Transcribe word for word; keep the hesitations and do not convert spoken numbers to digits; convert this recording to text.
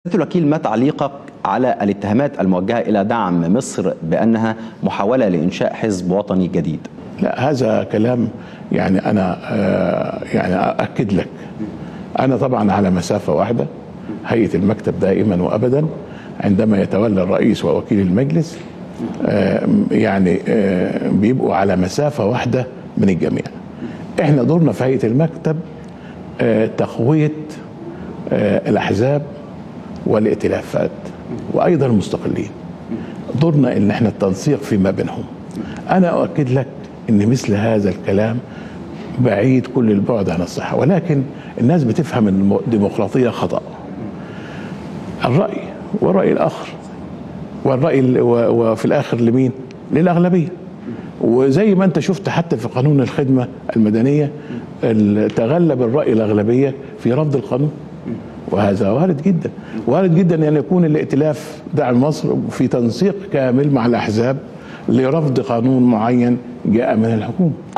سيادة الوكيل، ما تعليقك على الاتهامات الموجهة إلى دعم مصر بأنها محاولة لإنشاء حزب وطني جديد؟ لا، هذا كلام يعني أنا آه يعني أأكد لك، أنا طبعا على مسافة واحدة. هيئة المكتب دائما وأبدا عندما يتولى الرئيس ووكيل المجلس آه يعني آه بيبقوا على مسافة واحدة من الجميع. احنا دورنا في هيئة المكتب آه تقوية آه الأحزاب والائتلافات وايضا المستقلين. دورنا ان احنا التنسيق فيما بينهم. انا اؤكد لك ان مثل هذا الكلام بعيد كل البعد عن الصحه، ولكن الناس بتفهم الديمقراطيه خطا. الراي والراي الاخر، والراي وفي الاخر لمين؟ للاغلبيه. وزي ما انت شفت حتى في قانون الخدمه المدنيه تغلب الراي الاغلبيه في رفض القانون، وهذا وارد جدا. وارد جدا ان يكون الائتلاف دعم مصر في تنسيق كامل مع الاحزاب لرفض قانون معين جاء من الحكومه.